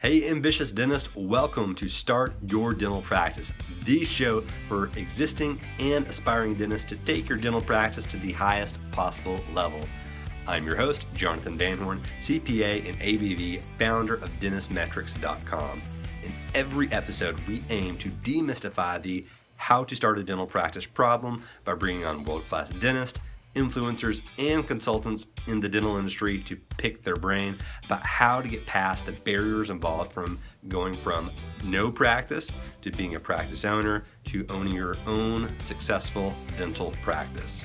Hey, ambitious dentist, welcome to Start Your Dental Practice, the show for existing and aspiring dentists to take your dental practice to the highest possible level. I'm your host, Jonathan Van Horn, CPA and ABV, founder of dentistmetrics.com. In every episode, we aim to demystify the how to start a dental practice problem by bringing on world-class dentists, influencers, and consultants in the dental industry to pick their brain about how to get past the barriers involved from going from no practice to being a practice owner to owning your own successful dental practice.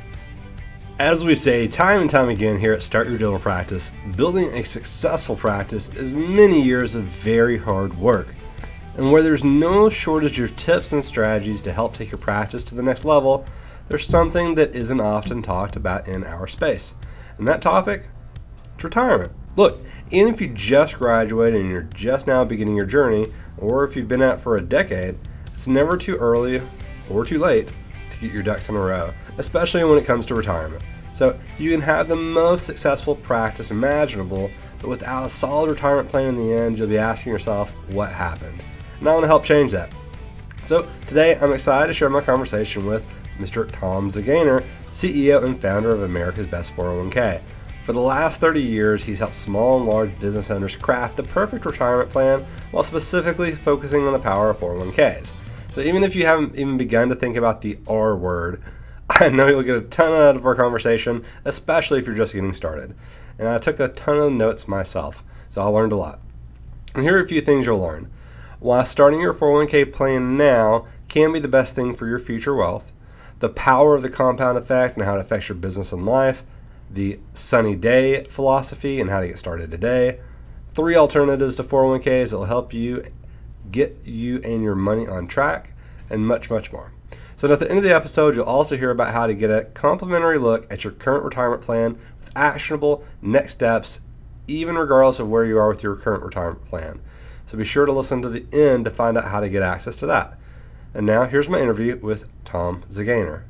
As we say time and time again here at Start Your Dental Practice, building a successful practice is many years of very hard work. And where there's no shortage of tips and strategies to help take your practice to the next level, there's something that isn't often talked about in our space. And that topic? It's retirement. Look, even if you just graduated and you're just now beginning your journey, or if you've been at it for a decade, it's never too early or too late to get your ducks in a row, especially when it comes to retirement. So you can have the most successful practice imaginable, but without a solid retirement plan in the end, you'll be asking yourself, what happened? And I want to help change that. So today, I'm excited to share my conversation with Mr. Tom Zgainer, CEO and founder of America's Best 401k. For the last 30 years, he's helped small and large business owners craft the perfect retirement plan while specifically focusing on the power of 401ks. So even if you haven't even begun to think about the R word, I know you'll get a ton out of our conversation, especially if you're just getting started. And I took a ton of notes myself, so I learned a lot. And here are a few things you'll learn. While starting your 401k plan now can be the best thing for your future wealth, the power of the compound effect and how it affects your business and life, the sunny day philosophy and how to get started today, 3 alternatives to 401ks that will help you get you and your money on track, and much, much more. So at the end of the episode, you'll also hear about how to get a complimentary look at your current retirement plan with actionable next steps, even regardless of where you are with your current retirement plan. So be sure to listen to the end to find out how to get access to that. And now here's my interview with Tom Zgainer.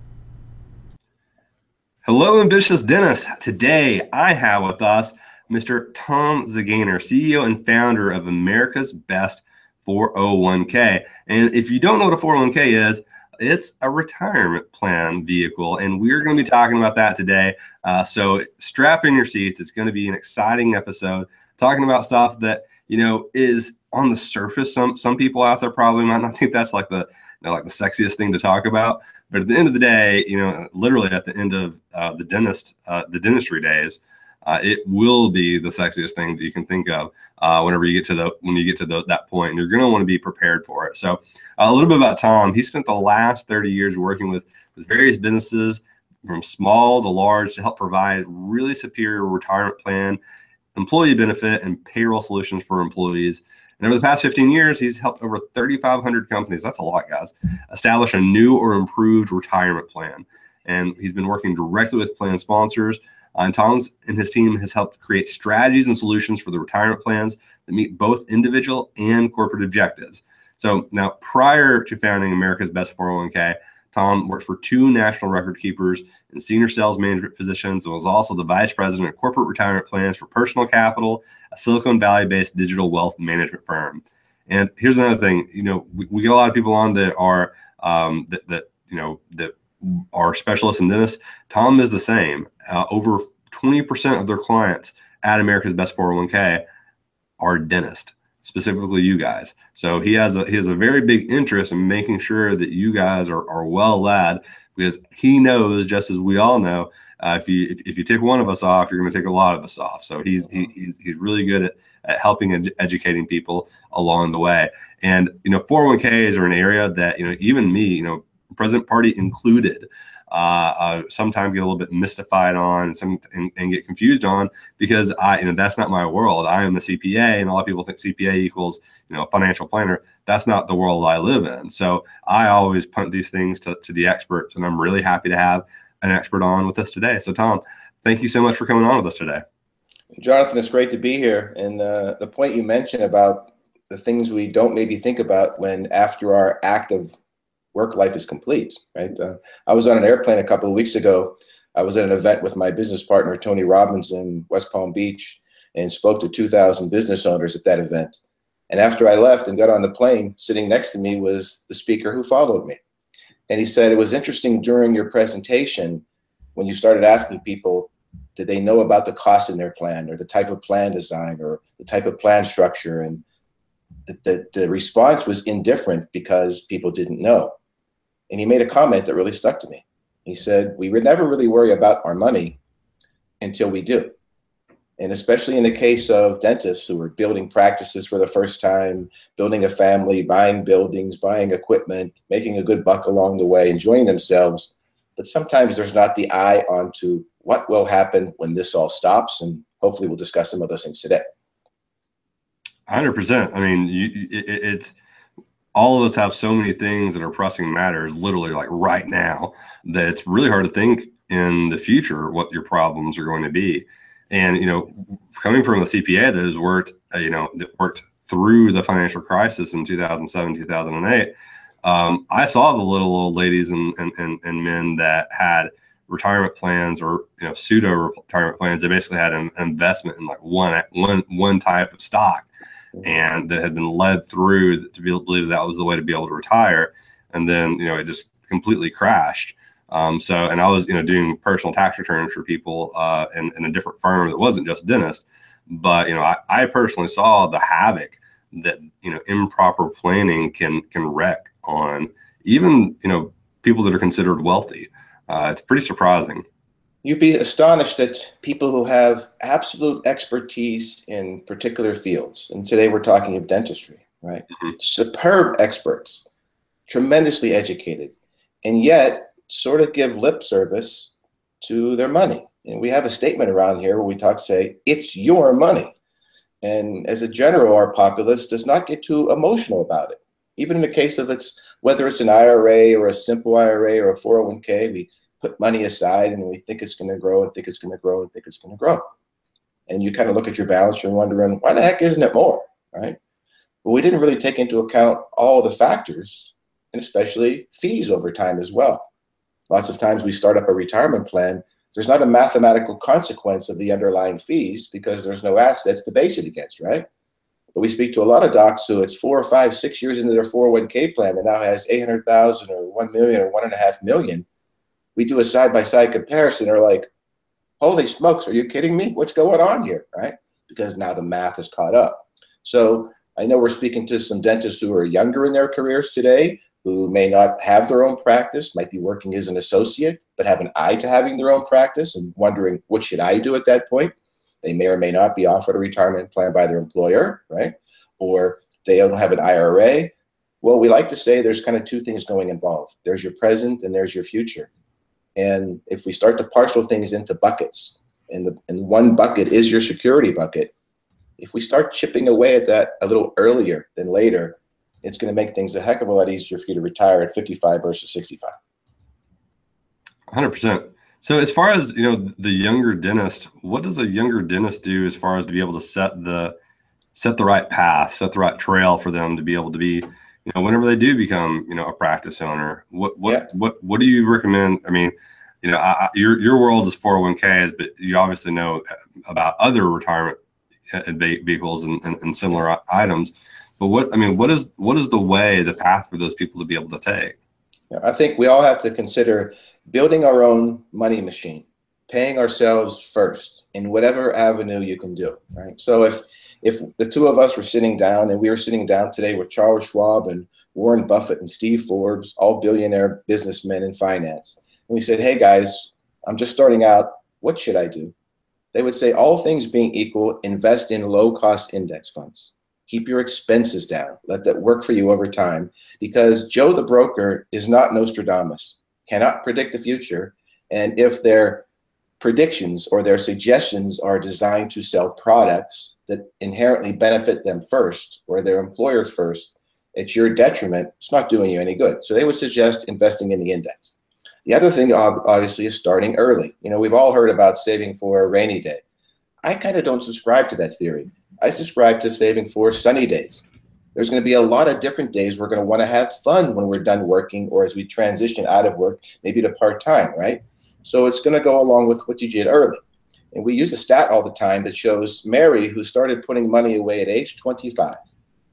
Hello, ambitious dentists. Today I have with us Mr. Tom Zgainer, CEO and founder of America's Best 401k. And if you don't know what a 401k is, it's a retirement plan vehicle, and we're going to be talking about that today. So strap in your seats. It's going to be an exciting episode talking about stuff that, is on the surface. Some people out there probably might not think that's like the sexiest thing to talk about, but at the end of the day, literally at the end of the dentistry days, it will be the sexiest thing that you can think of whenever you get to that point, and you're going to want to be prepared for it. So a little bit about Tom. He spent the last 30 years working with various businesses from small to large to help provide really superior retirement plan, employee benefit, and payroll solutions for employees. And over the past 15 years, he's helped over 3,500 companies, that's a lot, guys, establish a new or improved retirement plan. And he's been working directly with plan sponsors. And Tom and his team has helped create strategies and solutions for the retirement plans that meet both individual and corporate objectives. So now, prior to founding America's Best 401k, Tom worked for 2 national record keepers in senior sales management positions and was also the vice president of corporate retirement plans for Personal Capital, a Silicon Valley-based digital wealth management firm. And here's another thing, we get a lot of people on that are that are specialists in dentists. Tom is the same. Over 20% of their clients at America's Best 401k are dentists, specifically you guys. So he has a very big interest in making sure that you guys are well led, because he knows, just as we all know, if you take one of us off, you're going to take a lot of us off. So he's really good at helping and educating people along the way. And 401ks are an area that even me, present party included, sometimes get a little bit mystified on and get confused on, because that's not my world. I am a CPA, and a lot of people think CPA equals financial planner. That's not the world I live in. So I always punt these things to the experts, and I'm really happy to have an expert on with us today. So Tom, thank you so much for coming on with us today. Jonathan, it's great to be here. And the point you mentioned about the things we don't maybe think about when after our active work life is complete, right? I was on an airplane a couple of weeks ago. I was at an event with my business partner, Tony Robbins, in West Palm Beach, and spoke to 2,000 business owners at that event. And after I left and got on the plane, sitting next to me was the speaker who followed me. And he said, it was interesting during your presentation when you started asking people, did they know about the cost in their plan or the type of plan design or the type of plan structure? And the response was indifferent because people didn't know. And he made a comment that really stuck to me. He said, we would never really worry about our money until we do. And especially in the case of dentists who are building practices for the first time, building a family, buying buildings, buying equipment, making a good buck along the way, enjoying themselves. But sometimes there's not the eye onto what will happen when this all stops. And hopefully we'll discuss some of those things today. 100%. I mean, it's all of us have so many things that are pressing matters, literally like right now, that it's really hard to think in the future what your problems are going to be. And, coming from a CPA that has worked, that worked through the financial crisis in 2007, 2008, I saw the little old ladies and men that had retirement plans or, pseudo retirement plans. They basically had an investment in like one type of stock, and that had been led through to believe that was the way to be able to retire. And then, it just completely crashed. And I was, doing personal tax returns for people in a different firm that wasn't just dentist. But, I personally saw the havoc that, improper planning can wreak on even, people that are considered wealthy. It's pretty surprising. You'd be astonished at people who have absolute expertise in particular fields. And today we're talking of dentistry, right? Mm-hmm. Superb experts, tremendously educated, and yet sort of give lip service to their money. And we have a statement around here where we say, it's your money. And as a general, our populace does not get too emotional about it. Even in the case of whether it's an IRA or a simple IRA or a 401k, we put money aside and we think it's going to grow and think it's going to grow and think it's going to grow. And you kind of look at your balance and wondering, why the heck isn't it more, right? But we didn't really take into account all the factors, and especially fees over time as well. Lots of times we start up a retirement plan, there's not a mathematical consequence of the underlying fees because there's no assets to base it against, right? But we speak to a lot of docs who it's 4 or 5, 6 years into their 401k plan that now has 800,000 or 1 million or 1.5 million. We do a side-by-side comparison. They're like, holy smokes, are you kidding me? What's going on here, right? Because now the math has caught up. So I know we're speaking to some dentists who are younger in their careers today, who may not have their own practice, might be working as an associate, but have an eye to having their own practice and wondering, what should I do at that point? They may or may not be offered a retirement plan by their employer, right? Or they don't have an IRA. Well, we like to say there's kind of two things going involved. There's your present and there's your future. And if we start to parcel things into buckets, and one bucket is your security bucket, if we start chipping away at that a little earlier than later, it's going to make things a heck of a lot easier for you to retire at 55 versus 65. 100%. So as far as, the younger dentist, what does a younger dentist do as far as to be able to set the right path, set the right trail for them to be able to be, whenever they do become, a practice owner? What do you recommend? I mean, your world is 401ks, but you obviously know about other retirement vehicles and similar items. But what is the path for those people to be able to take? I think we all have to consider building our own money machine, paying ourselves first in whatever avenue you can do, right? So if the two of us were sitting down, and we were sitting down today with Charles Schwab and Warren Buffett and Steve Forbes, all billionaire businessmen in finance, and we said, hey guys, I'm just starting out, what should I do? They would say, all things being equal, invest in low-cost index funds. Keep your expenses down. Let that work for you over time, because Joe the broker is not Nostradamus, cannot predict the future. And if their predictions or their suggestions are designed to sell products that inherently benefit them first or their employers first, at your detriment, it's not doing you any good. So they would suggest investing in the index. The other thing, obviously, is starting early. We've all heard about saving for a rainy day. I kind of don't subscribe to that theory. I subscribe to saving for sunny days. There's going to be a lot of different days we're going to want to have fun when we're done working, or as we transition out of work, maybe to part-time, right? So it's going to go along with what you did early. And we use a stat all the time that shows Mary, who started putting money away at age 25,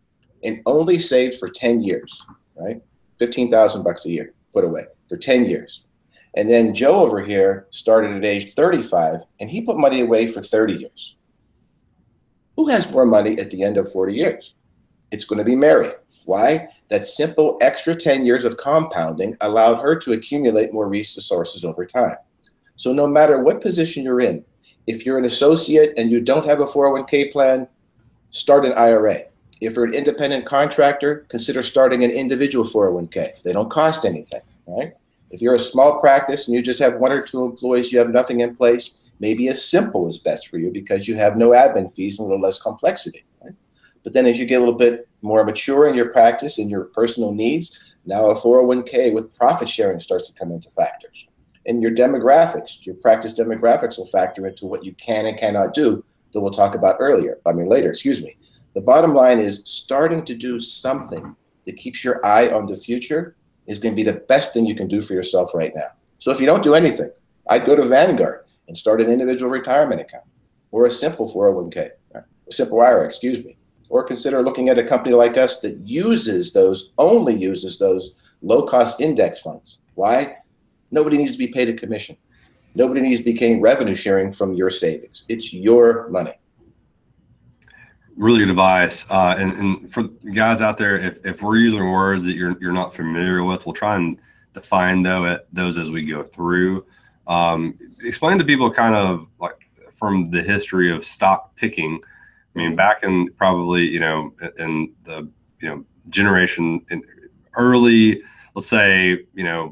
and only saved for 10 years, right? $15,000 a year put away for 10 years. And then Joe over here started at age 35 and he put money away for 30 years. Who has more money at the end of 40 years? It's going to be Mary. Why? That simple extra 10 years of compounding allowed her to accumulate more resources over time. So no matter what position you're in, if you're an associate and you don't have a 401k plan, start an IRA. If you're an independent contractor, consider starting an individual 401k. They don't cost anything, right? If you're a small practice and you just have 1 or 2 employees, you have nothing in place, maybe as simple is best for you because you have no admin fees and a little less complexity, right? But then as you get a little bit more mature in your practice and your personal needs, now a 401k with profit sharing starts to come into factors. And your demographics, your practice demographics will factor into what you can and cannot do that we'll talk about later. The bottom line is starting to do something that keeps your eye on the future is going to be the best thing you can do for yourself right now. So if you don't do anything, I'd go to Vanguard and start an individual retirement account or a simple 401k, a simple IRA, or consider looking at a company like us that only uses those low-cost index funds. Why? Nobody needs to be paid a commission. Nobody needs to be paying revenue sharing from your savings. It's your money. Really good advice. And for guys out there, if we're using words that you're not familiar with, we'll try and define those as we go through. Explain to people kind of like from the history of stock picking. I mean, back in probably, in the, generation in early, let's say,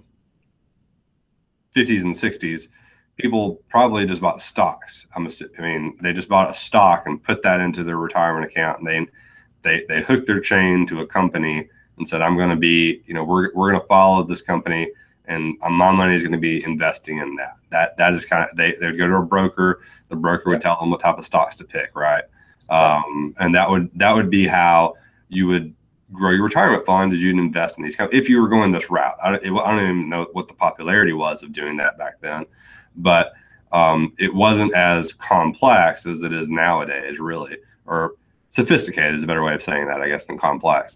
50s and 60s, people probably just bought stocks. They just bought a stock and put that into their retirement account, and they hooked their chain to a company and said, "I'm going to be, we're going to follow this company, and my money is going to be investing in that." That is kind of they would go to a broker. The broker would tell them what type of stocks to pick, right? And that would be how you would grow your retirement fund, as you'd invest in these companies if you were going this route. I don't even know what the popularity was of doing that back then, but it wasn't as complex as it is nowadays, really, or sophisticated is a better way of saying that, I guess, than complex.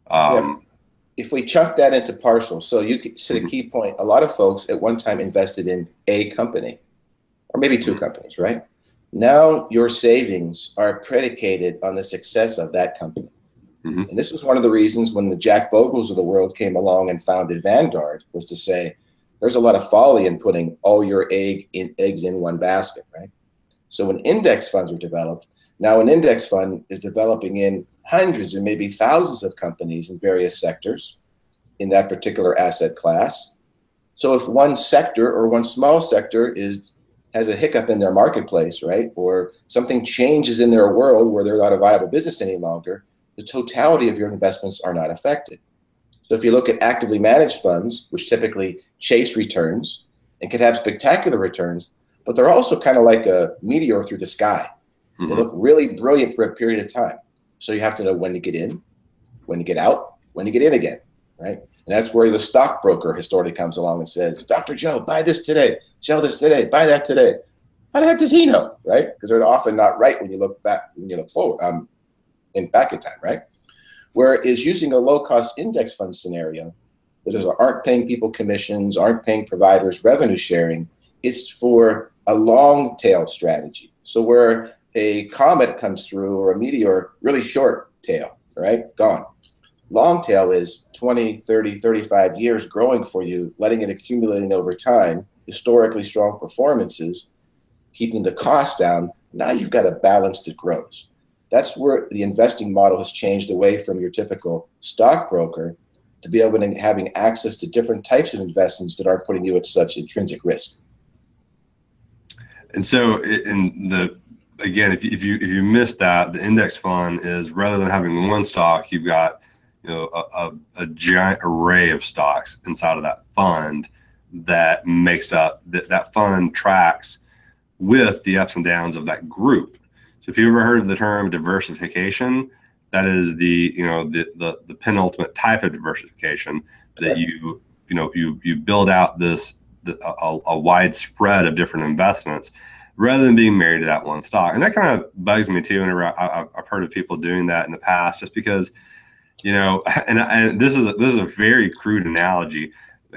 If we chunk that into partials, so you could say a key point, a lot of folks at one time invested in a company or maybe 2 companies, right? Now your savings are predicated on the success of that company. And this was one of the reasons when the Jack Bogles of the world came along and founded Vanguard, was to say, there's a lot of folly in putting all your eggs in one basket, right? So when index funds were developed, now an index fund is developing in hundreds and maybe thousands of companies in various sectors in that particular asset class. So if one sector or one small sector has a hiccup in their marketplace, right, or something changes in their world where they're not a viable business any longer, the totality of your investments are not affected. So if you look at actively managed funds, which typically chase returns and can have spectacular returns, but they're also kind of like a meteor through the sky. They look really brilliant for a period of time. So you have to know when to get in, when to get out, when to get in again, right? And that's where the stockbroker historically comes along and says, Dr. Joe, buy this today, sell this today, buy that today. How the heck does he know, right? Because they're often not right when you look back, when you look forward, back in time, right? Whereas using a low-cost index fund scenario that aren't paying people commissions, aren't paying providers revenue sharing, it's for a long-tail strategy. So where a comet comes through or a meteor, really short tail, right? Gone. Long tail is 20, 30, 35 years growing for you, letting it accumulating over time, historically strong performances, keeping the cost down. Now you've got a balance that grows. That's where the investing model has changed away from your typical stockbroker to be able to having access to different types of investments that aren't putting you at such intrinsic risk. And so again, if you missed that, the index fund is, rather than having one stock, you've got a giant array of stocks inside of that fund that makes up that fund tracks with the ups and downs of that group. So if you ever heard of the term diversification, that is the penultimate type of diversification, that you build out a wide spread of different investments rather than being married to that one stock. And that kind of bugs me too. Whenever I've heard of people doing that in the past, just because And this is a very crude analogy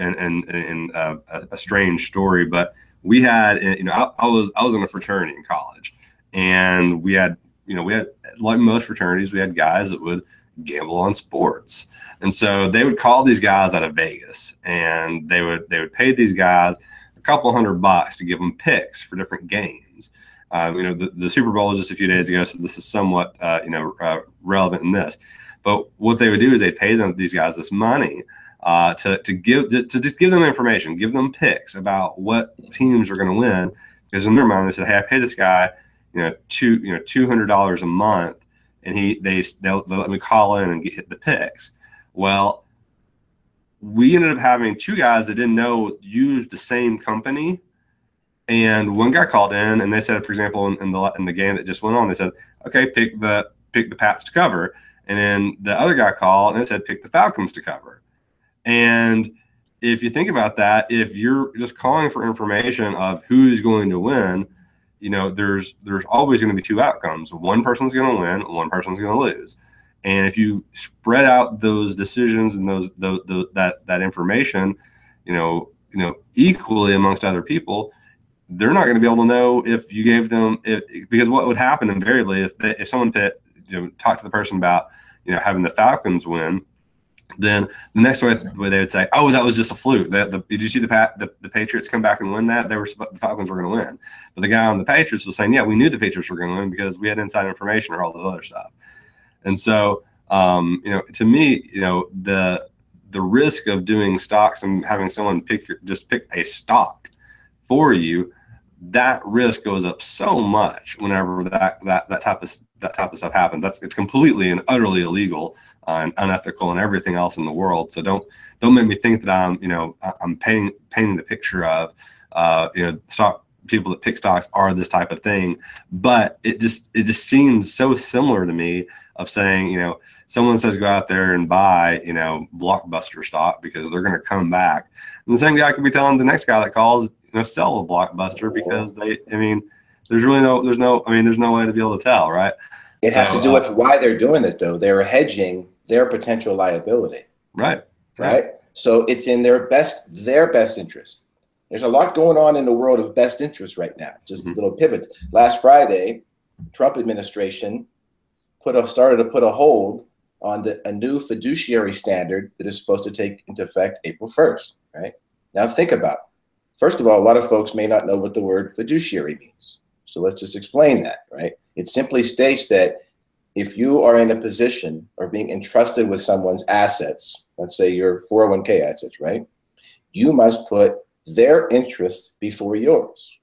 and a strange story, but we had, I was in a fraternity in college, and we had like most fraternities, we had guys that would gamble on sports, and so they would call these guys out of Vegas, and they would pay these guys a couple $100 to give them picks for different games. The Super Bowl was just a few days ago, so this is somewhat relevant in this. But what they would do is they pay these guys this money to just give them information, give them picks about what teams are going to win. Because in their mind, they said, "Hey, I pay this guy, $200 a month, and they'll let me call in and get the picks." Well, we ended up having two guys that didn't know used the same company, and one guy called in and they said, for example, in the game that just went on, they said, "Okay, pick the Pats to cover." And then the other guy called and it said, "Pick the Falcons to cover." And if you think about that, if you're just calling for information of who's going to win, there's always going to be two outcomes. One person's going to win, one person's going to lose. And if you spread out those decisions and that information, equally amongst other people, they're not going to be able to know if you gave them because what would happen invariably if someone talk to the person about having the Falcons win, then the next way they would say, "Oh, that was just a fluke. Did you see the Patriots come back and win that? The Falcons were going to win." But the guy on the Patriots was saying, "Yeah, we knew the Patriots were going to win because we had inside information or all this other stuff." And so, to me, the risk of doing stocks and having someone pick a stock for you, that risk goes up so much whenever that type of stuff happens. It's completely and utterly illegal and unethical and everything else in the world. So don't make me think that I'm painting the picture of stock people that pick stocks are this type of thing. But it just seems so similar to me of saying, someone says go out there and buy, Blockbuster stock because they're going to come back. And the same guy could be telling the next guy that calls, sell a Blockbuster because there's no way to be able to tell, right? It has to do with why they're doing it, though. They're hedging their potential liability. Right. So it's in their best interest. There's a lot going on in the world of best interest right now. Just a little pivot. Last Friday, the Trump administration started to put a hold on a new fiduciary standard that is supposed to take into effect April 1st. Right? Now think about it. First of all, a lot of folks may not know what the word fiduciary means. So let's just explain that, right? It simply states that if you are in a position or being entrusted with someone's assets, let's say your 401k assets, right? You must put their interest before yours.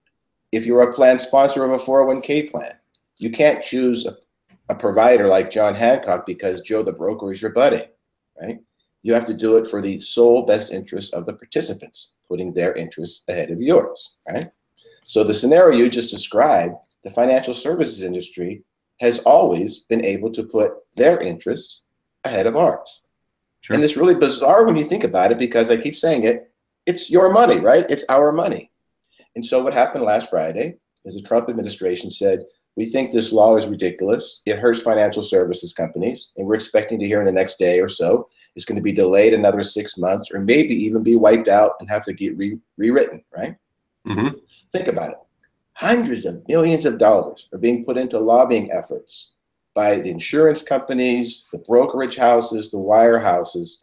If you're a plan sponsor of a 401k plan, you can't choose a provider like John Hancock because Joe the broker is your buddy, right? You have to do it for the sole best interest of the participants, putting their interests ahead of yours, right? So the scenario you just described, the financial services industry has always been able to put their interests ahead of ours. Sure. And it's really bizarre when you think about it because I keep saying it, it's your money, right? It's our money. And so what happened last Friday is the Trump administration said, we think this law is ridiculous. It hurts financial services companies. And we're expecting to hear in the next day or so, it's going to be delayed another 6 months or maybe even be wiped out and have to get rewritten, right? Mm-hmm. Think about it. Hundreds of millions of dollars are being put into lobbying efforts by the insurance companies, the brokerage houses, the wire houses,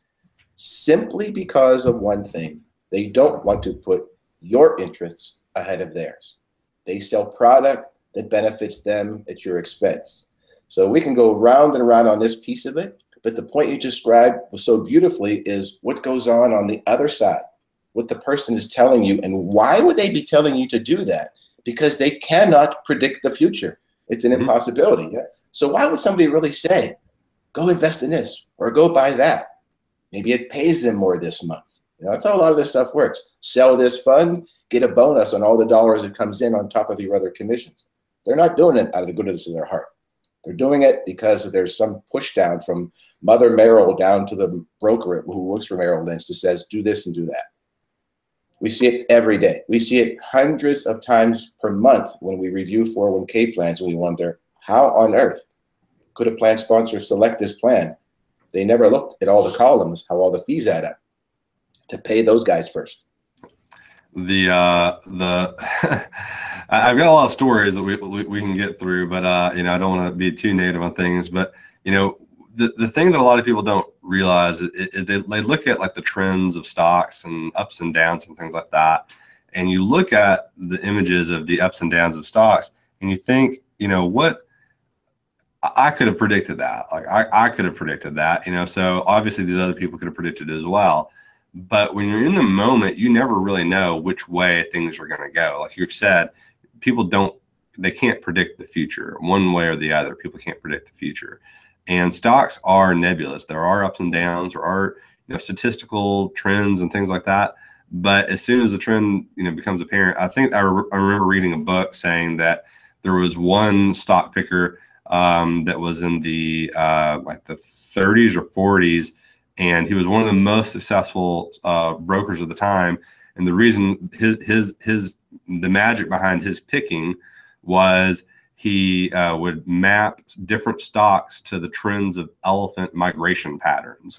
simply because of one thing. They don't want to put your interests ahead of theirs. They sell product that benefits them at your expense. So we can go round and round on this piece of it, but the point you described so beautifully is what goes on the other side, what the person is telling you, and why would they be telling you to do that? Because they cannot predict the future. It's an impossibility. Yeah? So why would somebody really say, go invest in this or go buy that? Maybe it pays them more this month. That's how a lot of this stuff works. Sell this fund, get a bonus on all the dollars that comes in on top of your other commissions. They're not doing it out of the goodness of their heart. They're doing it because there's some push down from Mother Merrill down to the broker who works for Merrill Lynch that says, do this and do that. We see it every day. We see it hundreds of times per month when we review 401k plans and we wonder, how on earth could a plan sponsor select this plan They never look at all the columns, how all the fees add up to pay those guys first. I've got a lot of stories that we can get through, but I don't want to be too negative on things. But the thing that a lot of people don't realize is they look at like the trends of stocks and ups and downs and things like that, and you look at the images of the ups and downs of stocks, and you think, what, I could have predicted that. Like I could have predicted that. So obviously these other people could have predicted it as well. But when you're in the moment, you never really know which way things are going to go. Like you've said, they can't predict the future one way or the other. People can't predict the future. And stocks are nebulous. There are ups and downs. There are, statistical trends and things like that. But as soon as the trend, becomes apparent, I think I remember reading a book saying that there was one stock picker that was in the like the 30s or 40s. And he was one of the most successful brokers of the time. And the reason the magic behind his picking was he would map different stocks to the trends of elephant migration patterns.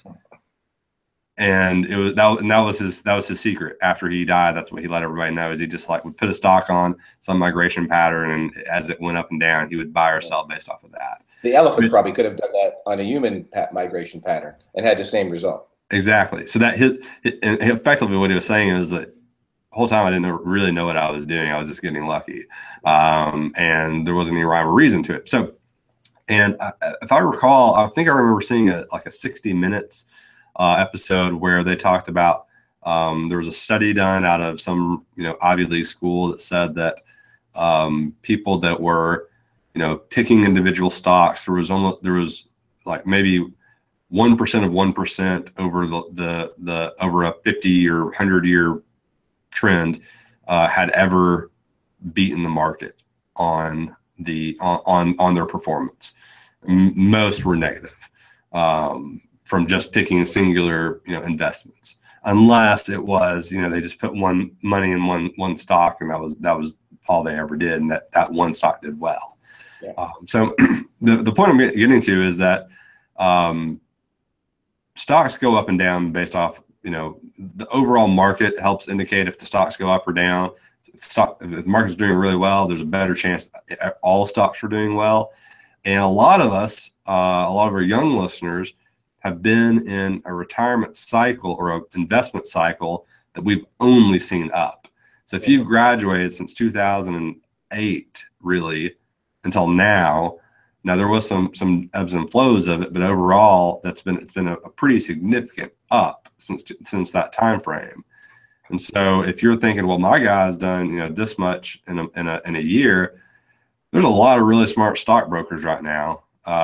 And that was his secret. After he died, that's what he let everybody know, is he just like would put a stock on some migration pattern, and as it went up and down, he would buy or sell based off of that. The elephant probably could have done that on a human migration pattern and had the same result. Exactly. So that and effectively what he was saying is that the whole time I didn't really know what I was doing. I was just getting lucky, and there wasn't any rhyme or reason to it. So, and if I recall, I think I remember seeing a 60 Minutes episode where they talked about there was a study done out of some Ivy League school that said that people that were picking individual stocks, there was like maybe 1% of 1% over the over a 50 or 100-year trend had ever beaten the market on their performance. Most were negative from just picking singular investments, unless it was they just put money in one stock, and that was all they ever did, and that one stock did well. Yeah. So the point I'm getting to is that stocks go up and down based off, the overall market helps indicate if the stocks go up or down. If the market's doing really well, there's a better chance that all stocks are doing well. And a lot of us, a lot of our young listeners, have been in a retirement cycle or an investment cycle that we've only seen up. So if you've graduated since 2008, really, until now there was some ebbs and flows of it, but overall it's been a pretty significant up since that time frame. And so if you're thinking, well, my guy's done this much in a year, there's a lot of really smart stockbrokers right now.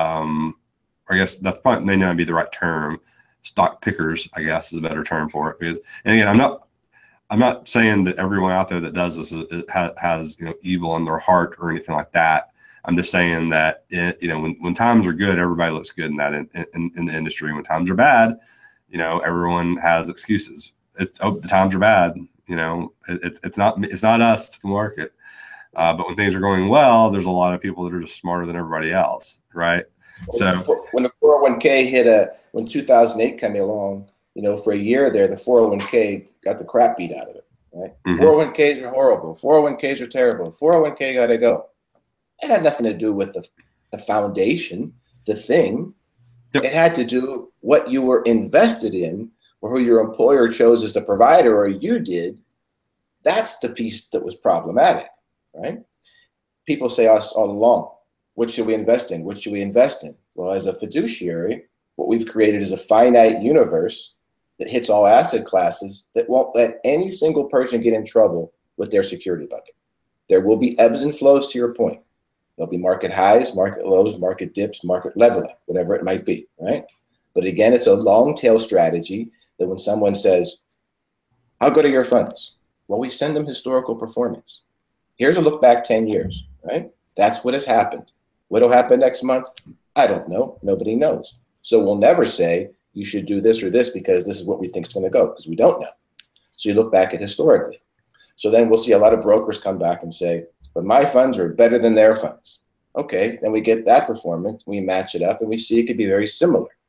I guess that probably may not be the right term. Stock pickers, I guess, is a better term for it. Because, and again, I'm not saying that everyone out there that does this has evil in their heart or anything like that. I'm just saying that when times are good, everybody looks good in that in the industry. When times are bad, everyone has excuses. The times are bad. It's not us, it's the market. But when things are going well, there's a lot of people that are just smarter than everybody else, right? So when the 401k when 2008 came along, for a year there, the 401k got the crap beat out of it, right? Mm-hmm. 401ks are horrible. 401ks are terrible. 401k got to go. It had nothing to do with the foundation, the thing. Yep. It had to do what you were invested in, or who your employer chose as the provider, or you did. That's the piece that was problematic, right? People say us all along, what should we invest in? What should we invest in? Well, as a fiduciary, what we've created is a finite universe that hits all asset classes that won't let any single person get in trouble with their security bucket. There will be ebbs and flows, to your point. There'll be market highs, market lows, market dips, market leveling, whatever it might be, right? But again, it's a long tail strategy that when someone says, I'll go to your funds, well, we send them historical performance. Here's a look back 10 years, right? That's what has happened. What'll happen next month? I don't know. Nobody knows. So we'll never say you should do this or this because this is what we think is going to go, because we don't know. So you look back at historically. So then we'll see a lot of brokers come back and say, but my funds are better than their funds. Okay, then we get that performance, we match it up, and we see it could be very similar.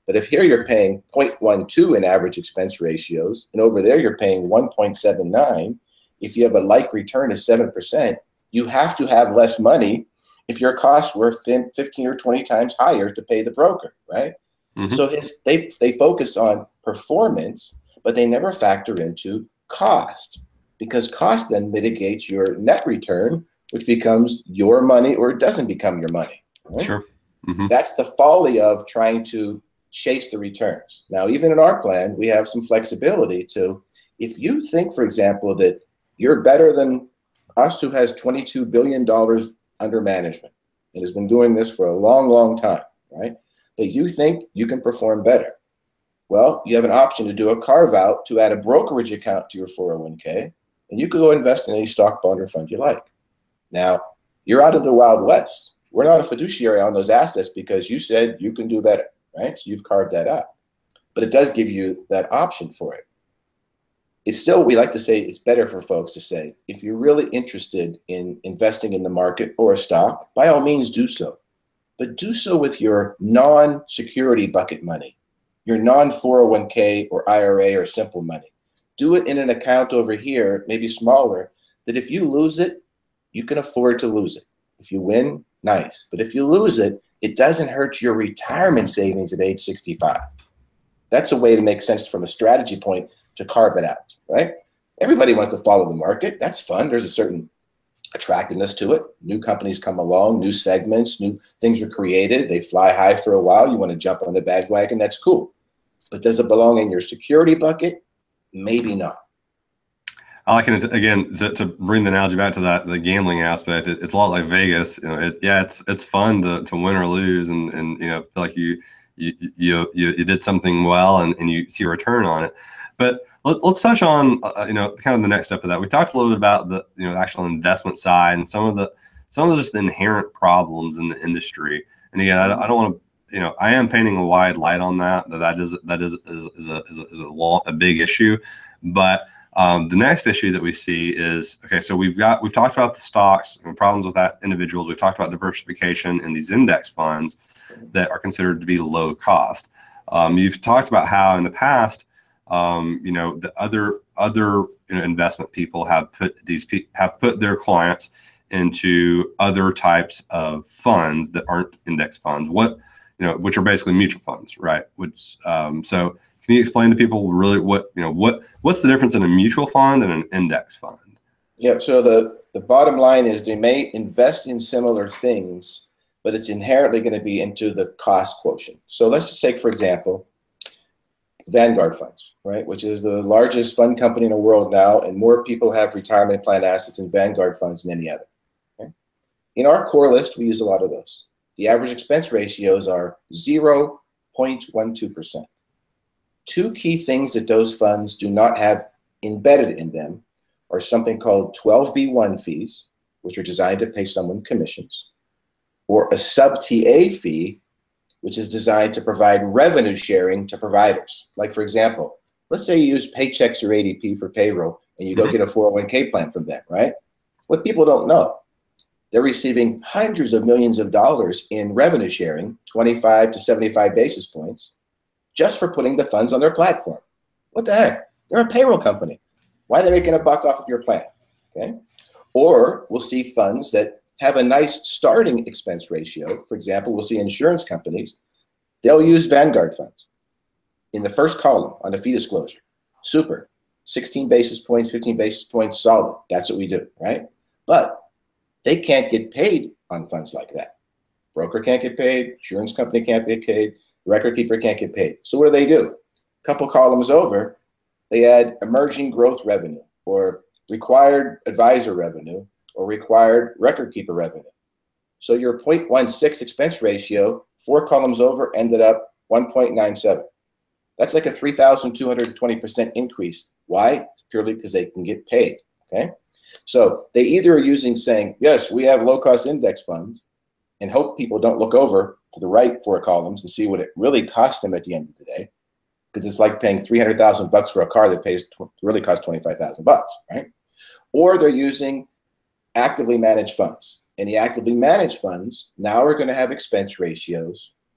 But if here you're paying 0.12 in average expense ratios, and over there you're paying 1.79, if you have a like return of 7%, you have to have less money if your costs were 15 or 20 times higher to pay the broker, right? Mm-hmm. So they focus on performance, but they never factor into cost, because cost then mitigates your net return, which becomes your money or it doesn't become your money. Right? Sure. Mm-hmm. That's the folly of trying to chase the returns. Now, even in our plan, we have some flexibility to, if you think, for example, that you're better than us who has $22 billion under management and has been doing this for a long, long time, right? That you think you can perform better. Well, you have an option to do a carve out to add a brokerage account to your 401k, and you could go invest in any stock, bond, or fund you like. Now, you're out of the Wild West. We're not a fiduciary on those assets because you said you can do better, right? So you've carved that out. But it does give you that option for it. It's still, we like to say, it's better for folks to say, if you're really interested in investing in the market or a stock, by all means do so. But do so with your non-security bucket money, your non-401k or IRA or simple money. Do it in an account over here, maybe smaller, that if you lose it, you can afford to lose it. If you win, nice. But if you lose it, it doesn't hurt your retirement savings at age 65. That's a way to make sense from a strategy point to carve it out, right? Everybody wants to follow the market. That's fun. There's a certain attractiveness to it. New companies come along, new segments, new things are created. They fly high for a while. You want to jump on the bandwagon. That's cool. But does it belong in your security bucket? Maybe not. I like it, again, to bring the analogy back to the gambling aspect. It's a lot like Vegas. You know, it's fun to win or lose, and feel like you did something well and you see a return on it. But let's touch on kind of the next step of that. We talked a little bit about the the actual investment side and some of the just the inherent problems in the industry. And again, I don't want to I am painting a wide light on that is a big issue, but the next issue that we see is, okay, so we've talked about the stocks and problems with that individuals. We've talked about diversification in these index funds that are considered to be low cost. You've talked about how in the past, the other investment people have put their clients into other types of funds that aren't index funds, which are basically mutual funds, right? So can you explain to people really what's the difference in a mutual fund and an index fund? Yep. So the bottom line is they may invest in similar things, but it's inherently going to be into the cost quotient. So let's just take, for example, Vanguard funds, right, which is the largest fund company in the world now, and more people have retirement plan assets in Vanguard funds than any other. Okay? In our core list, we use a lot of those. The average expense ratios are 0.12%. Two key things that those funds do not have embedded in them are something called 12B1 fees, which are designed to pay someone commissions, or a sub-TA fee, which is designed to provide revenue sharing to providers. Like, for example, let's say you use Paychex or ADP for payroll and you go get a 401k plan from them, right? What people don't know, they're receiving hundreds of millions of dollars in revenue sharing, 25 to 75 basis points, just for putting the funds on their platform. What the heck? They're a payroll company. Why are they making a buck off of your plan? Okay. Or we'll see funds that have a nice starting expense ratio. For example, we'll see insurance companies, they'll use Vanguard funds. In the first column on the fee disclosure, super, 16 basis points, 15 basis points, solid. That's what we do, right? But they can't get paid on funds like that. Broker can't get paid, insurance company can't get paid, record keeper can't get paid. So what do? A couple columns over, they add emerging growth revenue or required advisor revenue or required record keeper revenue. So your 0.16 expense ratio, 4 columns over, ended up 1.97. That's like a 3,220% increase. Why? Purely because they can get paid, okay? So they either are saying, yes, we have low-cost index funds, and hope people don't look over to the right 4 columns and see what it really costs them at the end of the day, because it's like paying $300,000 for a car that really costs $25,000, right? Or they're using actively managed funds. And the actively managed funds now are going to have expense ratios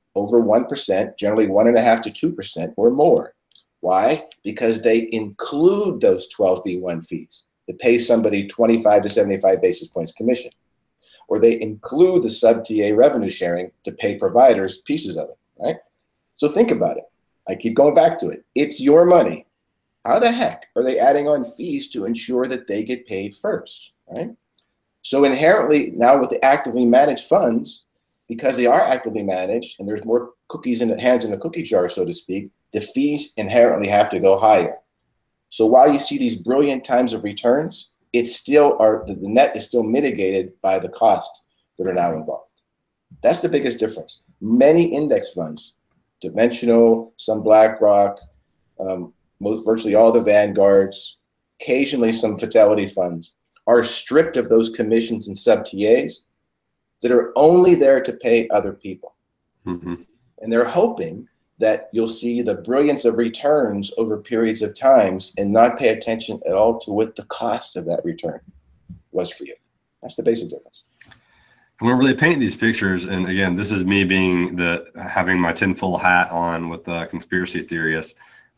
over 1%, generally 1.5% to 2% or more. Why? Because they include those 12B1 fees that pay somebody 25 to 75 basis points commission, or they include the sub-TA revenue sharing to pay providers pieces of it, right? So think about it. I keep going back to it. It's your money. How the heck are they adding on fees to ensure that they get paid first, right? So inherently now with the actively managed funds, because they are actively managed and there's more cookies in the hands in the cookie jar, so to speak, the fees inherently have to go higher. So while you see these brilliant times of returns, it's still the net is still mitigated by the costs that are now involved. That's the biggest difference. Many index funds, Dimensional, some BlackRock, virtually all the Vanguards, occasionally some Fidelity funds, are stripped of those commissions and sub-TAs that are only there to pay other people. Mm-hmm. And they're hoping that you'll see the brilliance of returns over periods of times and not pay attention at all to what the cost of that return was for you. That's the basic difference. And when they paint these pictures, and again, this is me being having my tinfoil hat on with the conspiracy theorists.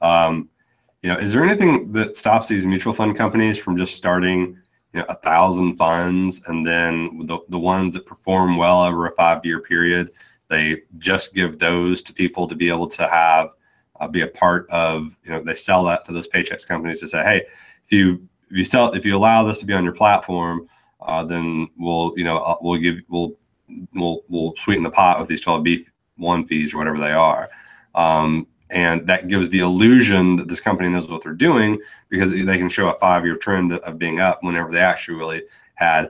Is there anything that stops these mutual fund companies from just starting 1,000 funds, and then the ones that perform well over a 5-year period, they just give those to people to be able to have be a part of, they sell that to those Paychex companies to say, hey, if you allow this to be on your platform, then we'll sweeten the pot with these 12B1 fees or whatever they are. And that gives the illusion that this company knows what they're doing, because they can show a 5-year trend of being up whenever they actually really had,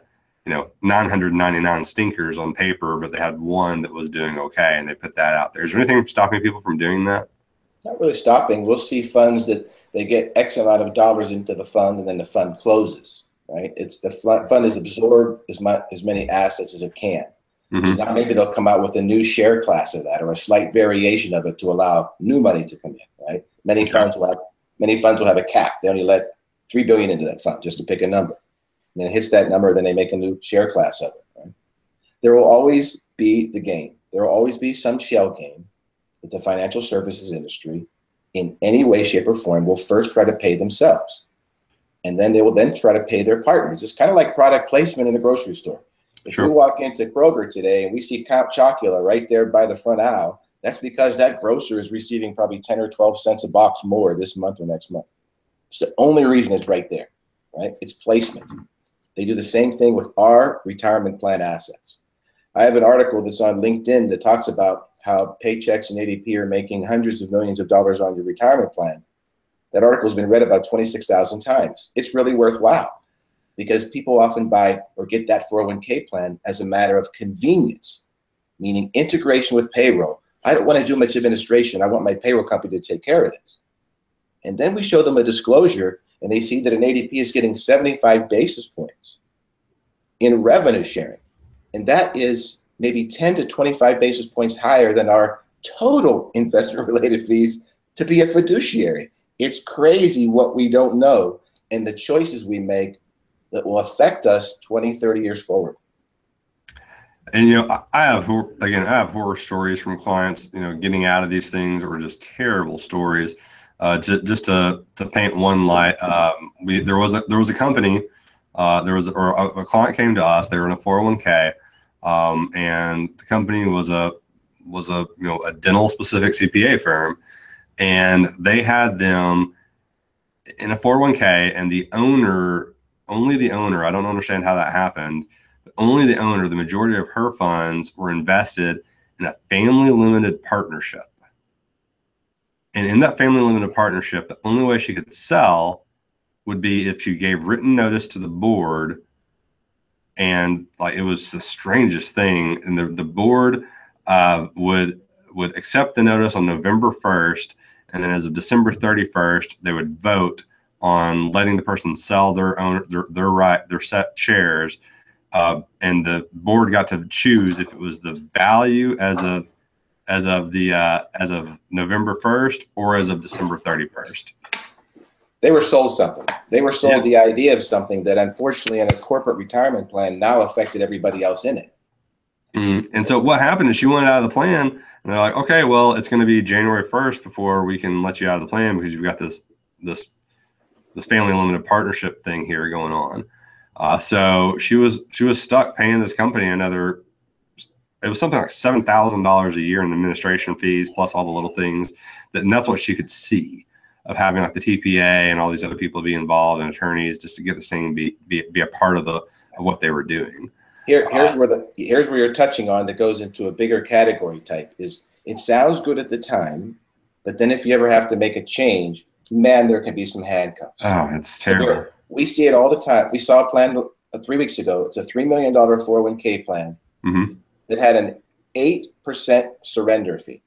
999 stinkers on paper, but they had one that was doing okay, and they put that out there. Is there anything stopping people from doing that? Not really stopping. We'll see funds that they get X amount of dollars into the fund, and then the fund closes, right? It's the fund is absorbed as many assets as it can. Mm-hmm. So now maybe they'll come out with a new share class of that, or a slight variation of it to allow new money to come in, right? Many funds will have a cap. They only let $3 billion into that fund, just to pick a number. And then it hits that number, then they make a new share class of it, right? There will always be the game. There will always be some shell game that the financial services industry, in any way, shape, or form, will first try to pay themselves. And then they will then try to pay their partners. It's kind of like product placement in a grocery store. If we walk into Kroger today and we see Count Chocula right there by the front aisle, that's because that grocer is receiving probably 10 or 12 cents a box more this month or next month. It's the only reason it's right there, right? It's placement. They do the same thing with our retirement plan assets. I have an article that's on LinkedIn that talks about how Paychex and ADP are making hundreds of millions of dollars on your retirement plan. That article has been read about 26,000 times. It's really worthwhile, because people often buy or get that 401k plan as a matter of convenience, meaning integration with payroll. I don't want to do much administration. I want my payroll company to take care of this. And then we show them a disclosure, and they see that an ADP is getting 75 basis points in revenue sharing. And that is maybe 10 to 25 basis points higher than our total investment-related fees to be a fiduciary. It's crazy what we don't know and the choices we make that will affect us 20, 30 years forward. And, I have horror stories from clients, getting out of these things, or just terrible stories. Just to paint one light, there was a company, a client came to us. They were in a 401k, and the company was a dental specific CPA firm, and they had them in a 401k, and only the owner, I don't understand how that happened, but only the owner, the majority of her funds were invested in a family limited partnership. And in that family limited partnership, the only way she could sell would be if she gave written notice to the board. And it was the strangest thing. And the board would accept the notice on November 1st. And then as of December 31st, they would vote on letting the person sell their set shares. And the board got to choose if it was the value as of November 1st or as of December 31st. They were sold something. They were sold the idea of something that, unfortunately, in a corporate retirement plan now affected everybody else in it. And so what happened is she wanted out of the plan, And they're like, okay, well, it's going to be January 1st before we can let you out of the plan because you've got this family limited partnership thing here going on. So she was stuck paying this company another. It was something like $7,000 a year in administration fees plus all the little things and that's what she could see of having like the TPA and all these other people be involved and attorneys just to get this thing be a part of what they were doing. Here's where you're touching on that goes into a bigger category type is it sounds good at the time, but then if you ever have to make a change, man, there can be some handcuffs. Oh, it's terrible. So we see it all the time. We saw a plan 3 weeks ago. It's a $3 million 401k plan that had an 8% surrender fee.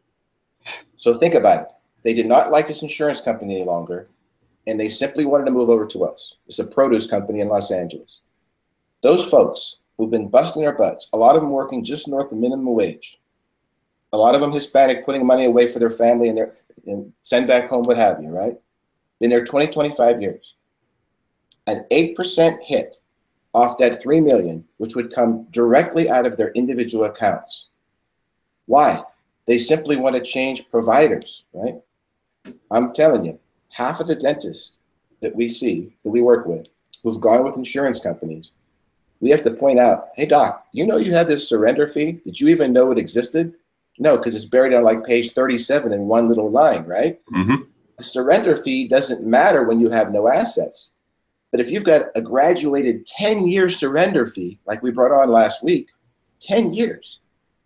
So think about it. They did not like this insurance company any longer, and they simply wanted to move over to us. It's a produce company in Los Angeles. Those folks who've been busting their butts, a lot of them working just north of minimum wage, a lot of them Hispanic, putting money away for their family and send back home, what have you, right? Been there 20, 25 years. An 8% hit off that $3 million, which would come directly out of their individual accounts. Why? They simply want to change providers, right? I'm telling you, half of the dentists that we work with, who've gone with insurance companies, we have to point out, hey, doc, you know you have this surrender fee? Did you even know it existed? No, because it's buried on like page 37 in one little line, right? The surrender fee doesn't matter when you have no assets. But if you've got a graduated 10-year surrender fee, like we brought on last week, 10 years,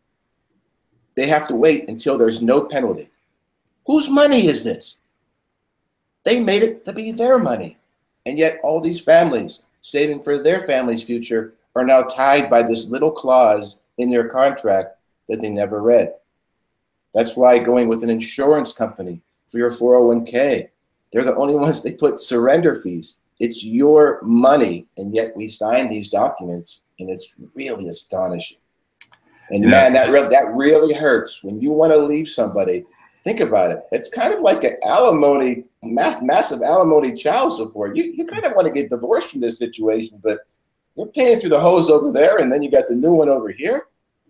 they have to wait until there's no penalty. Whose money is this? They made it to be their money. And yet all these families saving for their family's future are now tied by this little clause in their contract that they never read. That's why going with an insurance company for your 401k, they're the only ones they put surrender fees. It's your money, and yet we sign these documents, and it's really astonishing. And man, that really hurts when you want to leave somebody. Think about it. It's kind of like an alimony, massive alimony child support. You kind of want to get divorced from this situation, but you're paying through the hose over there, and then you got the new one over here.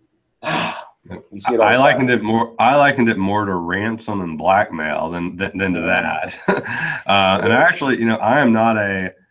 You see it all I likened it more to ransom and blackmail than to that. And actually, I am not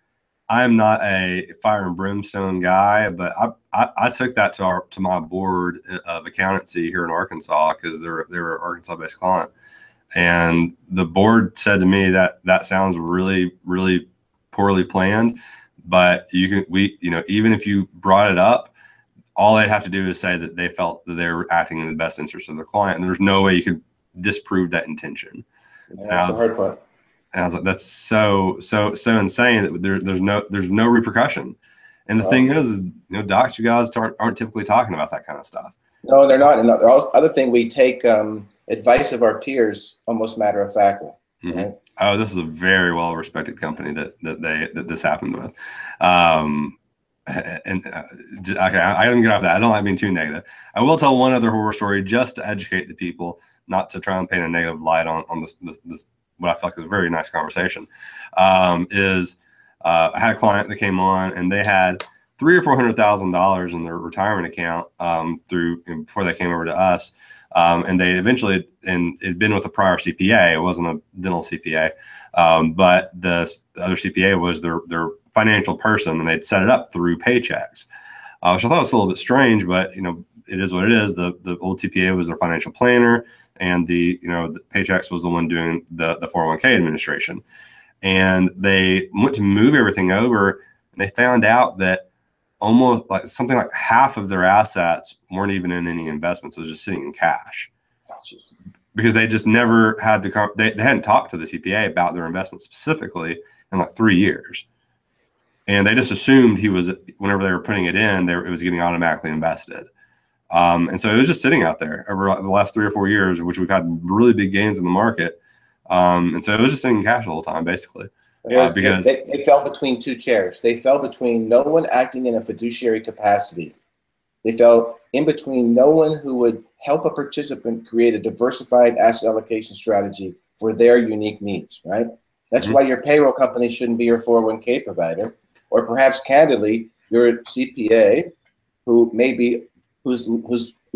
a fire and brimstone guy, but I took that to my board of accountancy here in Arkansas because they're an Arkansas-based client, and the board said to me that sounds really, really poorly planned, but even if you brought it up, all they'd have to do is say that they felt that they were acting in the best interest of their client, and there's no way you could disprove that intention. Yeah, that's the hard part. And I was like, that's so insane that there's no repercussion. And the thing is, docs, you guys aren't typically talking about that kind of stuff. No, they're not. And the other thing, we take advice of our peers almost matter of factly. Right? Oh, this is a very well respected company that this happened with. Okay, I didn't get off that. I don't like being too negative. I will tell one other horror story just to educate the people, not to try and paint a negative light on this what I felt like was a very nice conversation. I had a client that came on and they had $300,000 or $400,000 in their retirement account before they came over to us. And they eventually, and it'd been with a prior CPA. It wasn't a dental CPA, but the other CPA was their financial person, and they'd set it up through paychecks, which I thought was a little bit strange, but it is what it is. The old CPA was their financial planner, and the paychecks was the one doing the 401k administration. And they went to move everything over, and they found out that almost like something like half of their assets weren't even in any investments. It was just sitting in cash. Because they just never had they hadn't talked to the CPA about their investment specifically in like 3 years. And they just assumed whenever they were putting it in, it was getting automatically invested. And so it was just sitting out there over the last 3 or 4 years, which we've had really big gains in the market. And so it was just sitting in cash the whole time, basically. Because they fell between two chairs. They fell between no one acting in a fiduciary capacity. They fell in between no one who would help a participant create a diversified asset allocation strategy for their unique needs, right? That's why your payroll company shouldn't be your 401k provider, or perhaps candidly, your CPA whose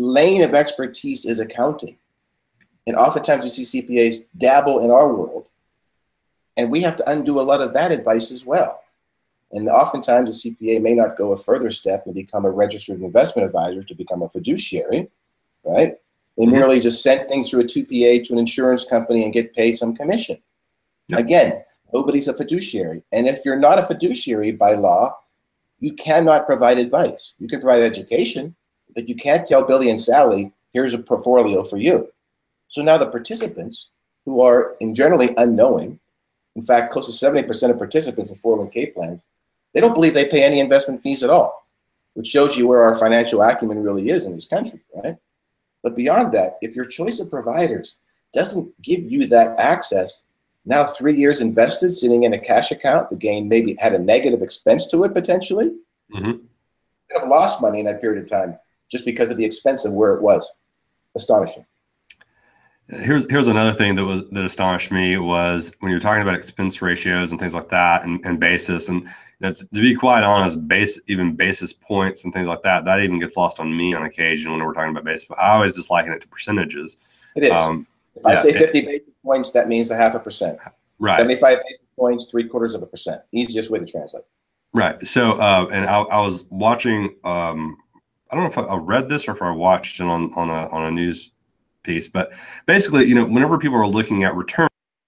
lane of expertise is accounting. And oftentimes you see CPAs dabble in our world, and we have to undo a lot of that advice as well. And oftentimes a CPA may not go a further step and become a registered investment advisor to become a fiduciary, right? They merely just send things through a 2PA to an insurance company and get paid some commission. Yep. Again, nobody's a fiduciary. And if you're not a fiduciary by law, you cannot provide advice. You can provide education, but you can't tell Billy and Sally, here's a portfolio for you. So now the participants, who are generally unknowing, in fact, close to 70% of participants in 401k plans, they don't believe they pay any investment fees at all, which shows you where our financial acumen really is in this country, right? But beyond that, if your choice of providers doesn't give you that access, now 3 years invested sitting in a cash account, the gain maybe had a negative expense to it potentially. You have lost money in that period of time just because of the expense of where it was. Astonishing. Here's another thing that astonished me was when you're talking about expense ratios and things like that and basis, and to be quite honest, even basis points and things like that even gets lost on me on occasion when we're talking about basis. But I always just liken it to percentages. It is. If I say 50 basis points, that means 0.5%. Right. 75 basis points, 0.75%. Easiest way to translate. Right. So, and I was watching. I don't know if I read this or if I watched it on a news piece, but basically, whenever people are looking at return.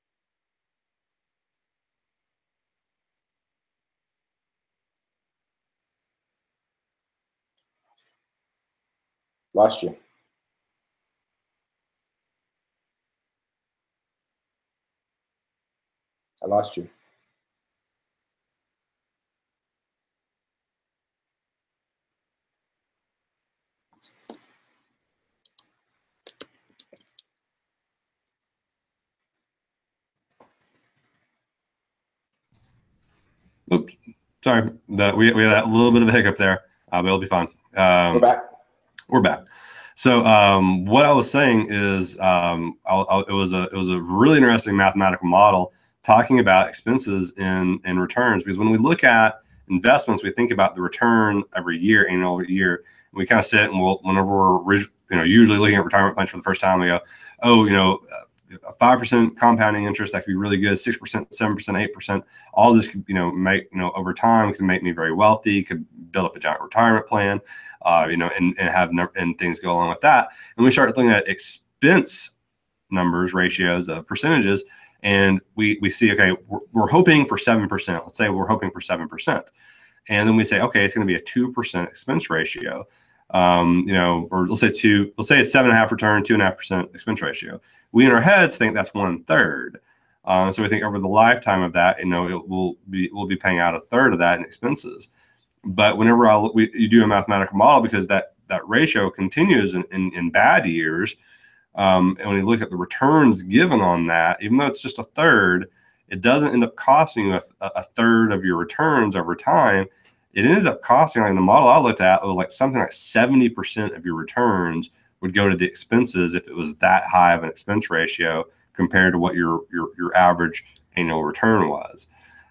Lost you. I lost you. Oops, sorry. We had that little bit of a hiccup there, but it'll be fine. We're back. We're back. So what I was saying is, it was a really interesting mathematical model talking about expenses and returns, because when we look at investments, we think about the return every year, annual year. And we kind of sit and whenever we're usually looking at retirement plans for the first time, we go, oh, a 5% compounding interest, that could be really good. 6%, 7%, 8%. All this could, make, over time can make me very wealthy. Could build up a giant retirement plan, and have and things go along with that. And we start looking at expense numbers, ratios, percentages, and we see, okay, we're hoping for 7%. Let's say we're hoping for 7%, and then we say, okay, it's going to be a 2% expense ratio. Or let's say it's 7.5 return, 2.5% expense ratio. We in our heads think that's 1/3. So we think over the lifetime of that, we'll be paying out 1/3 of that in expenses. But whenever you do a mathematical model, because that ratio continues in bad years, and when you look at the returns given on that, even though it's just 1/3, it doesn't end up costing you a 1/3 of your returns over time. It ended up costing, like the model I looked at, it was like something like 70% of your returns would go to the expenses if it was that high of an expense ratio compared to what your average annual return was.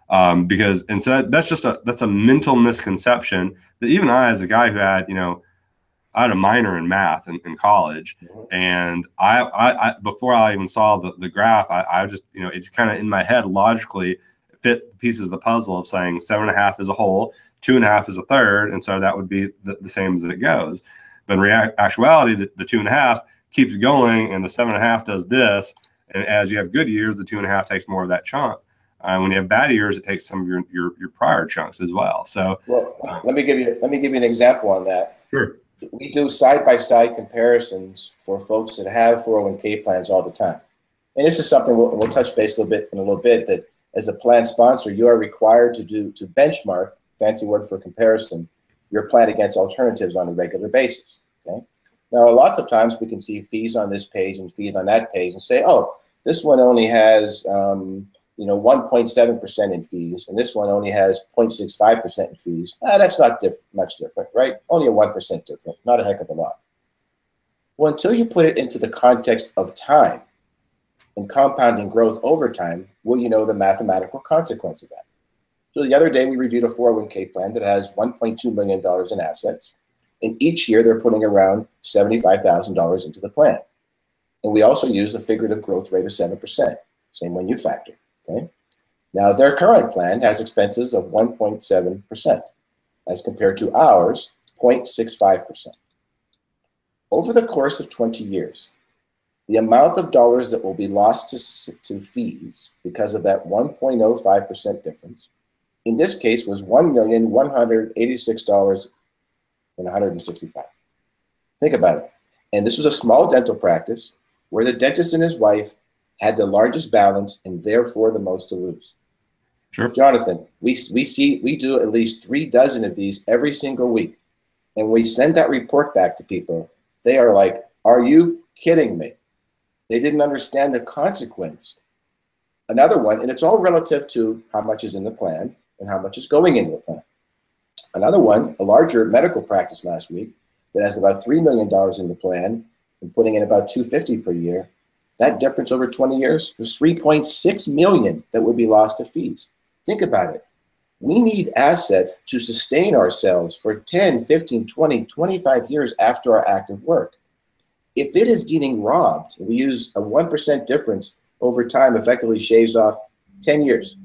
So that's a mental misconception that even I, as a guy who had, I had a minor in math in college, and I before I even saw the graph, I just, it's kind of in my head logically fit the pieces of the puzzle of saying 7.5 is a whole, 2.5 is 1/3, and so that would be the same as it goes. But in actuality, the 2.5 keeps going, and the 7.5 does this. And as you have good years, the 2.5 takes more of that chunk. When you have bad years, it takes some of your prior chunks as well. So, let me give you an example on that. Sure. We do side-by-side comparisons for folks that have 401k plans all the time, and this is something we'll touch base in a little bit. That as a plan sponsor, you are required to benchmark, fancy word for comparison, your plan against alternatives on a regular basis. Okay. Now, lots of times we can see fees on this page and fees on that page and say, oh, this one only has 1.7% in fees, and this one only has 0.65% in fees. That's not much different, right? Only a 1% different, not a heck of a lot. Well, until you put it into the context of time and compounding growth over time, will you know the mathematical consequence of that? So the other day we reviewed a 401k plan that has $1.2 million in assets, And each year they're putting around $75,000 into the plan. And we also use a figurative growth rate of 7%, same when you factor, okay? Now, their current plan has expenses of 1.7% as compared to ours, 0.65%. Over the course of 20 years, the amount of dollars that will be lost to fees because of that 1.05% difference, in this case, was $1,186,165. Think about it. And this was a small dental practice where the dentist and his wife had the largest balance and therefore the most to lose. Sure. Jonathan, we do at least 3 dozen of these every single week. And we send that report back to people. They are like, are you kidding me? They didn't understand the consequence. Another one, and it's all relative to how much is in the plan and how much is going into the plan. Another one, a larger medical practice last week that has about $3 million in the plan and putting in about $250 per year. That difference over 20 years was $3.6 million that would be lost to fees. Think about it. We need assets to sustain ourselves for 10, 15, 20, 25 years after our active work. If it is getting robbed, we use a 1% difference over time effectively shaves off 10 years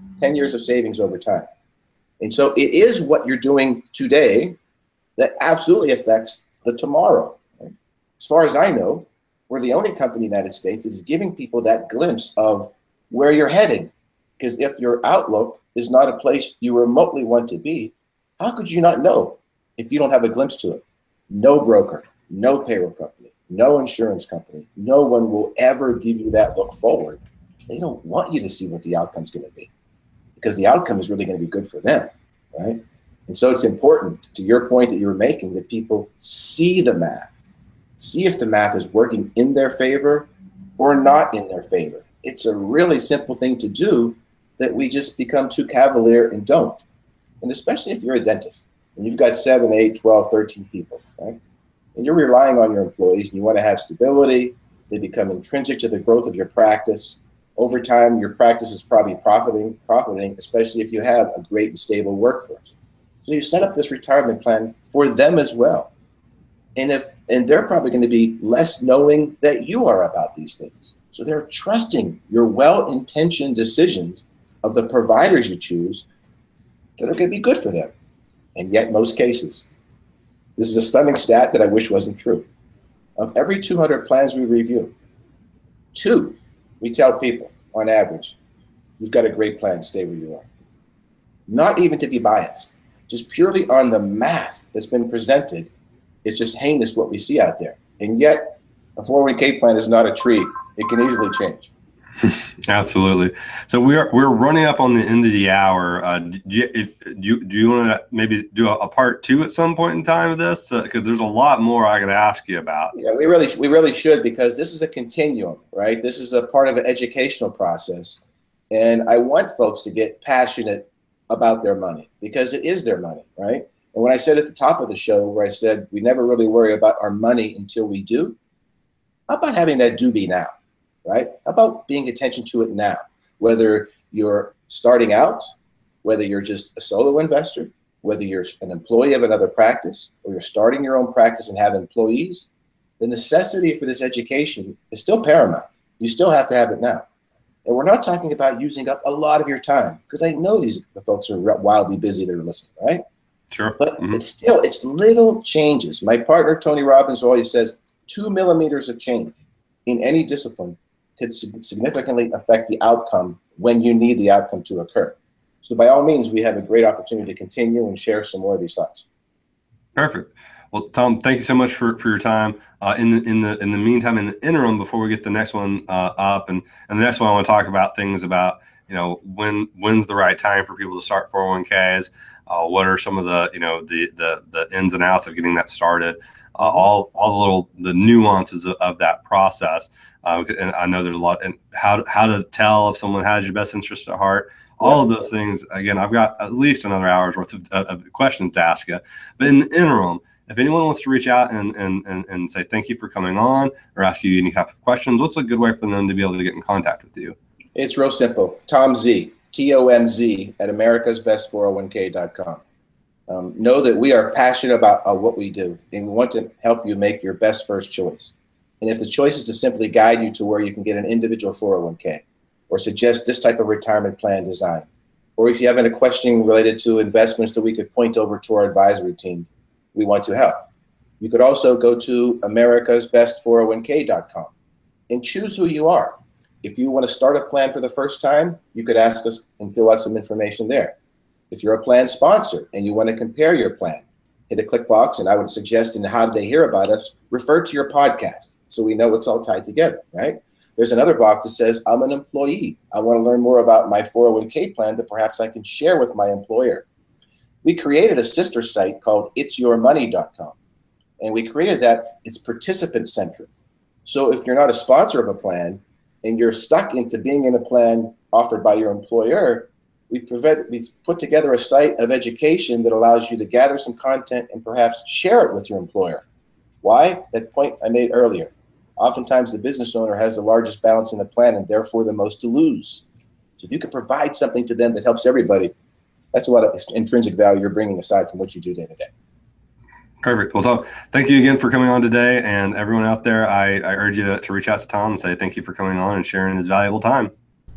of savings over time. And so it is what you're doing today that absolutely affects the tomorrow. Right? As far as I know, we're the only company in the United States that is giving people that glimpse of where you're heading. Because if your outlook is not a place you remotely want to be, how could you not know if you don't have a glimpse to it? No broker, no payroll company, no insurance company, no one will ever give you that look forward. They don't want you to see what the outcome's going to be because the outcome is really going to be good for them, right? And so it's important, to your point that you were making, that people see the math, see if the math is working in their favor or not in their favor. It's a really simple thing to do that we just become too cavalier and don't. And especially if you're a dentist and you've got 7, 8, 12, 13 people, right? And you're relying on your employees and you want to have stability, they become intrinsic to the growth of your practice. Over time, your practice is probably profiting, especially if you have a great and stable workforce. So you set up this retirement plan for them as well. And they're probably going to be less knowing that you are about these things. So they're trusting your well-intentioned decisions of the providers you choose that are going to be good for them. And yet, most cases, this is a stunning stat that I wish wasn't true. Of every 200 plans we review, 2, we tell people, on average, you've got a great plan, stay where you are. Not even to be biased, just purely on the math that's been presented. It's just heinous what we see out there. And yet, a 401k plan is not a tree. It can easily change. Absolutely. So we're running up on the end of the hour. Do you want to maybe do a part 2 at some point in time of this? Because there's a lot more I could ask you about. Yeah, we really should, because this is a continuum, right? This is a part of an educational process. And I want folks to get passionate about their money because it is their money, right? And when I said at the top of the show where I said we never really worry about our money until we do, how about having that do be now? Right? About paying attention to it now, whether you're starting out, whether you're just a solo investor, whether you're an employee of another practice, or you're starting your own practice and have employees, the necessity for this education is still paramount. You still have to have it now. And we're not talking about using up a lot of your time, because I know the folks are wildly busy that are listening, right? Sure. But it's little changes. My partner, Tony Robbins, always says 2 millimeters of change in any discipline could significantly affect the outcome when you need the outcome to occur. So by all means, we have a great opportunity to continue and share some more of these thoughts. Perfect. Well, Tom, thank you so much for your time. In the meantime, in the interim, before we get the next one up, and the next one, I want to talk about things about, when's the right time for people to start 401ks. What are some of the the ins and outs of getting that started? All the nuances of that process. And I know there's a lot, and how to tell if someone has your best interest at heart. All of those things. Again, I've got at least another hour's worth of questions to ask you. But in the interim, if anyone wants to reach out and say thank you for coming on or ask you any type of questions, what's a good way for them to be able to get in contact with you? It's real simple. Tom Z, TOMZ at americasbest401k.com. Know that we are passionate about what we do, and we want to help you make your best first choice. And if the choice is to simply guide you to where you can get an individual 401k, or suggest this type of retirement plan design, or if you have any question related to investments that we could point over to our advisory team, we want to help. You could also go to americasbest401k.com and choose who you are. If you want to start a plan for the first time, you could ask us and fill out some information there. If you're a plan sponsor and you want to compare your plan, hit a click box, and I would suggest in how did they hear about us, refer to your podcast so we know it's all tied together, right? There's another box that says, I'm an employee. I want to learn more about my 401k plan that perhaps I can share with my employer. We created a sister site called itsyourmoney.com, and we created that. It's participant-centric. So if you're not a sponsor of a plan and you're stuck into being in a plan offered by your employer, we've put together a site of education that allows you to gather some content and perhaps share it with your employer. Why? That point I made earlier. Oftentimes the business owner has the largest balance in the plan and therefore the most to lose. So if you can provide something to them that helps everybody, that's a lot of intrinsic value you're bringing aside from what you do day to day. Perfect. Well, Tom, thank you again for coming on today. And everyone out there, I urge you to reach out to Tom and say thank you for coming on and sharing his valuable time.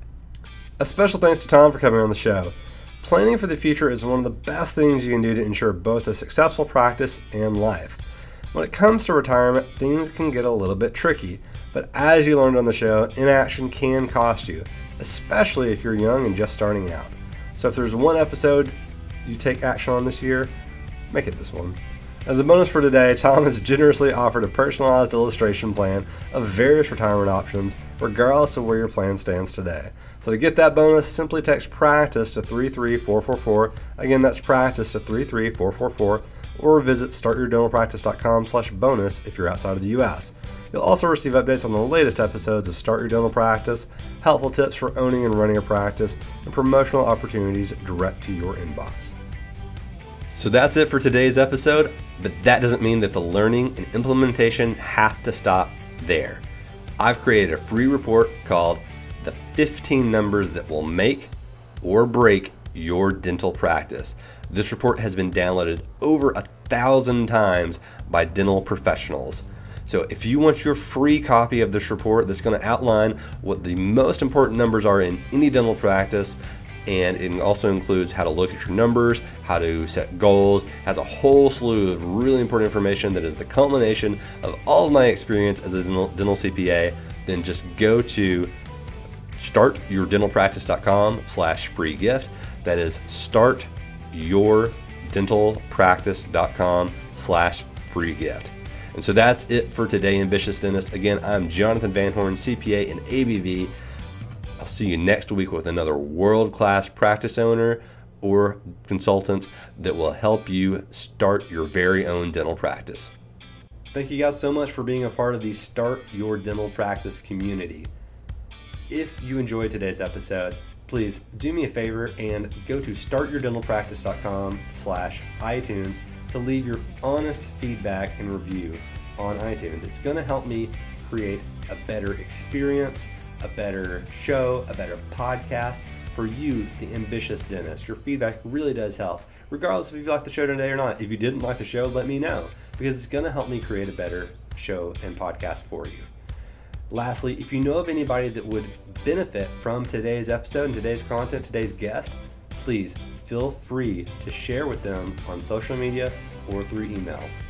A special thanks to Tom for coming on the show. Planning for the future is one of the best things you can do to ensure both a successful practice and life. When it comes to retirement, things can get a little bit tricky, but as you learned on the show, inaction can cost you, especially if you're young and just starting out. So if there's one episode you take action on this year, make it this one. As a bonus for today, Tom has generously offered a personalized illustration plan of various retirement options, regardless of where your plan stands today. So to get that bonus, simply text PRACTICE to 33444. Again, that's PRACTICE to 33444, or visit startyourdentalpractice.com/bonus if you're outside of the U.S. You'll also receive updates on the latest episodes of Start Your Dental Practice, helpful tips for owning and running a practice, and promotional opportunities direct to your inbox. So that's it for today's episode, but that doesn't mean that the learning and implementation have to stop there. I've created a free report called The 15 Numbers That Will Make or Break Your Dental Practice. This report has been downloaded over 1,000 times by dental professionals. So if you want your free copy of this report that's going to outline what the most important numbers are in any dental practice, and it also includes how to look at your numbers, how to set goals, has a whole slew of really important information that is the culmination of all of my experience as a dental CPA, then just go to startyourdentalpractice.com/free gift. That is startyourdentalpractice.com/free gift. And so that's it for today, Ambitious Dentist. Again, I'm Jonathan Van Horn, CPA and ABV. I'll see you next week with another world-class practice owner or consultant that will help you start your very own dental practice. Thank you guys so much for being a part of the Start Your Dental Practice community. If you enjoyed today's episode, please do me a favor and go to startyourdentalpractice.com/iTunes to leave your honest feedback and review on iTunes. It's going to help me create a better experience, a better show, a better podcast for you, the ambitious dentist. Your feedback really does help, regardless if you like the show today or not. If you didn't like the show, let me know, because it's going to help me create a better show and podcast for you. Lastly, if you know of anybody that would benefit from today's episode and today's content, today's guest, please feel free to share with them on social media or through email.